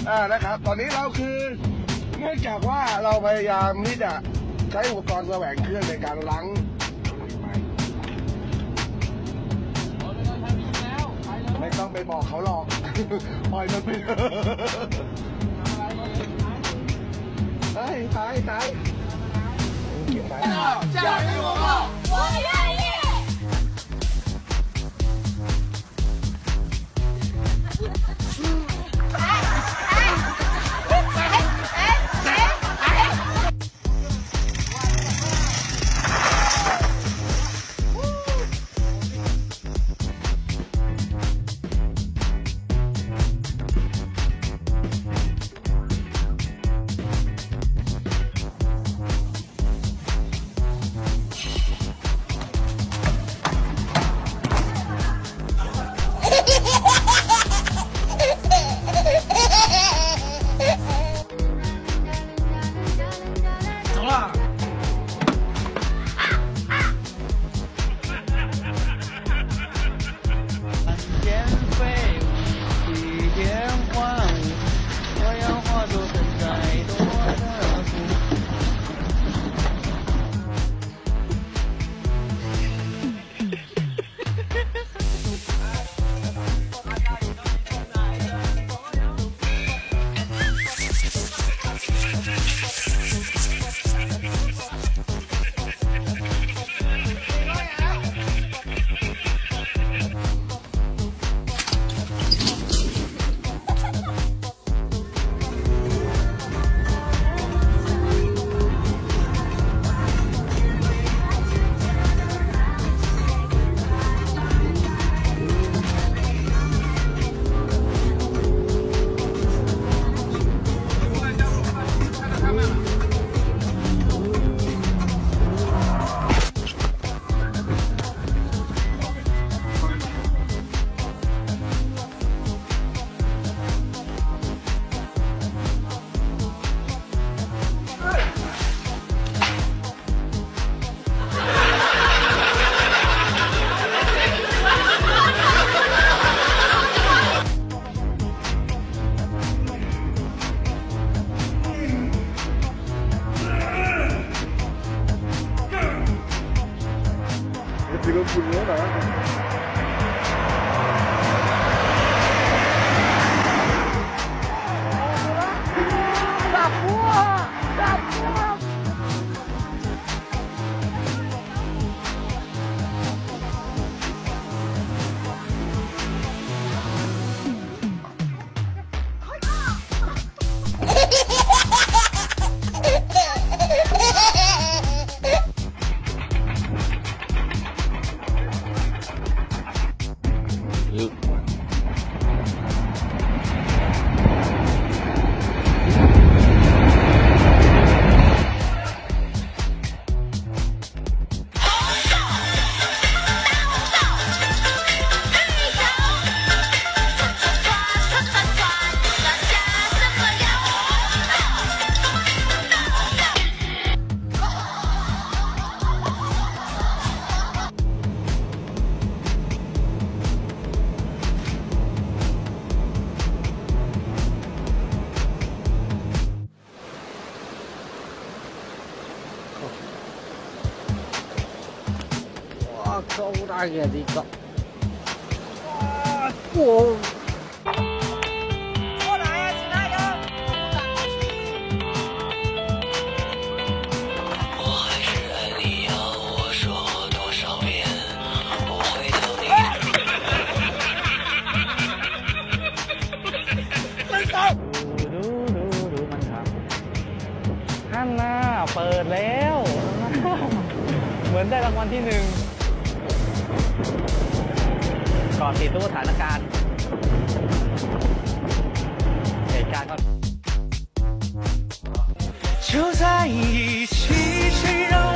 นะครับตอนนี้เราคือเนื่องจากว่าเราพยายามที่จะใช้อุปกรณ์แสวงเครื่องในการล้างไม่ต้องไปบอกเขาหรอกปล่อยมันไปเฮ้ยตายเก็บไป加油我愿意这个不热了。大锅，大锅。够大个的个！我。过来呀，其他人！我还是爱你呀，我说多少遍，不回头你。分手！ดูมันครับฮันน่าเปิดแล้วเหมือนได้รางวัลที่ 1ก่อนติดตู้สถานการณ์เหตุการณ์ก็就在一起，谁让